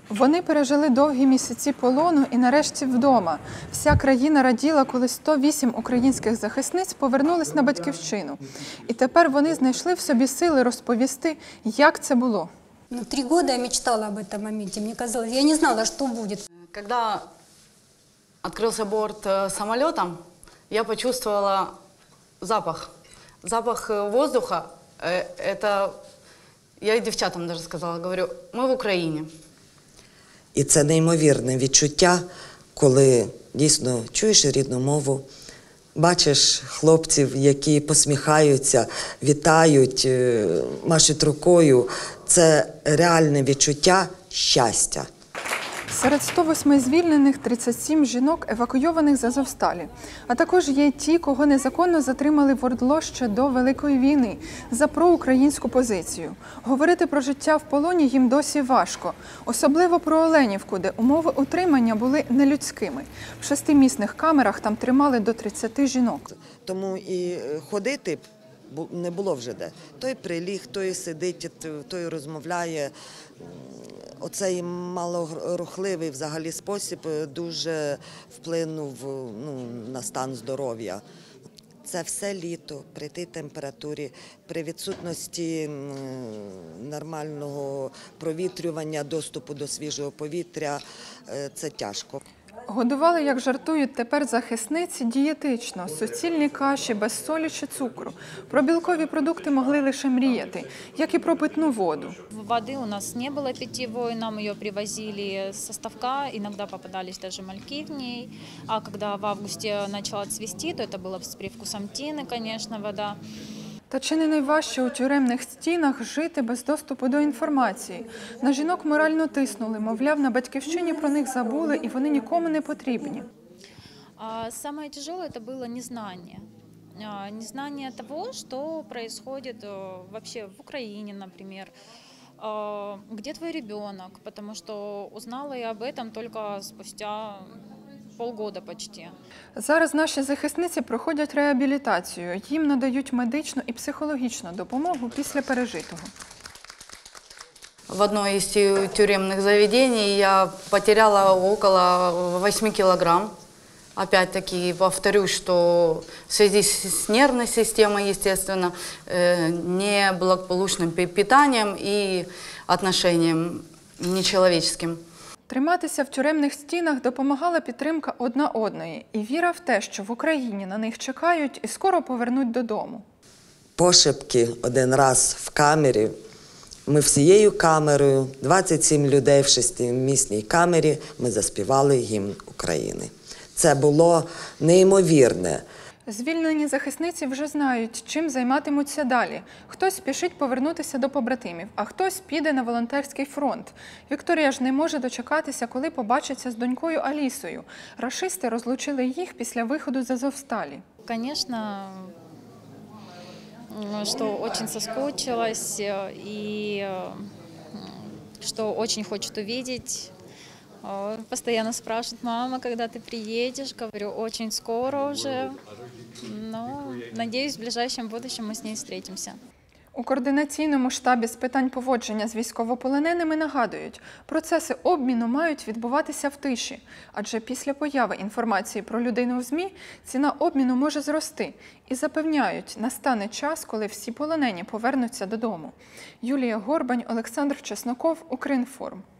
Вони пережили довгі місяці полону і нарешті вдома. Вся країна раділа, коли 108 українських захисниць повернулись на батьківщину. І тепер вони знайшли в собі сили розповісти, як це було. 3 года я мечтала об этом моменте. Мне казалось, я не знала, что будет. Когда открылся борт самолета, я почувствовала запах. Запах воздуха. Это я и девчатам даже сказала, говорю, мы в Україні. І це неймовірне відчуття, коли дійсно чуєш рідну мову, бачиш хлопців, які посміхаються, вітають, машуть рукою. Це реальне відчуття щастя. Серед 108 звільнених 37 жінок, евакуйованих з Азовсталі. А також є ті, кого незаконно затримали в ОРДЛО ще до Великої війни за проукраїнську позицію. Говорити про життя в полоні їм досі важко. Особливо про Оленівку, де умови утримання були нелюдськими. В 6-місних камерах там тримали до 30 жінок. Тому і ходити не було вже де. Той приліг, той сидить, той розмовляє. Оцей малорухливий взагалі спосіб дуже вплинув на стан здоров'я. Це все літо, при тій температурі, при відсутності нормального провітрювання, доступу до свіжого повітря – це тяжко. Годували, як жартують тепер захисниці, дієтично, суцільні каші, без солі чи цукру. Про білкові продукти могли лише мріяти, як і про питну воду. Воды у нас не было питьевой, нам ее привозили со ставка, иногда попадались даже мальки в ней. А когда в августе начало цвести, то это было с привкусом тины, конечно, вода. Та чи не найважче у тюремних стінах жити без доступу до інформації? На жінок морально тиснули, мовляв, на батьківщині про них забули і вони нікому не потрібні. Самое тяжелое это было незнание. Незнание того, что происходит вообще в Украине, например. Где твой ребенок? Потому что узнала я об этом только спустя полгода почти. Зараз наші захисниці проходять реабілітацію. Їм надають медичну і психологічну допомогу після пережитого. В одной из тюремных заведений я потеряла около 8 килограмм. Опять-таки повторюсь, что в связи с нервной системой, естественно, неблагополучным питанием и отношением нечеловеческим. Триматися в тюремних стінах допомагала підтримка одна одної і віра в те, що в Україні на них чекають і скоро повернуть додому. Пошепки один раз в камері. Ми всією камерою, 27 людей в 6-місній камері, ми заспівали гімн України. Це було неймовірне. Звільнені захисниці вже знають, чим займатимуться далі. Хтось спішить повернутися до побратимів, а хтось піде на волонтерський фронт. Вікторія ж не може дочекатися, коли побачиться з донькою Алісою. Рашисти розлучили їх після виходу з Азовсталі. Конечно, что очень соскучилась и что очень хочет увидеть. Постоянно спрашивают: мама, когда ты приедешь? Говорю, очень скоро уже. Но надеюсь, в ближайшем будущем мы с ней встретимся. У координаційному штабі з питань поводження з військовополоненими нагадують, процеси обміну мають відбуватися в тиші, адже після появи інформації про людину в ЗМІ ціна обміну може зрости. І запевняють, настане час, коли всі полонені повернуться додому. Юлія Горбань, Олександр Чесноков, Укрінформ.